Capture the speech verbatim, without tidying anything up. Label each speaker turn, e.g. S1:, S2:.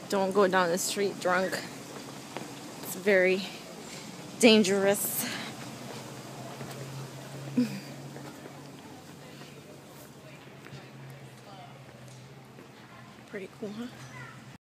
S1: Don't go down the street drunk. It's very dangerous. Pretty cool, huh?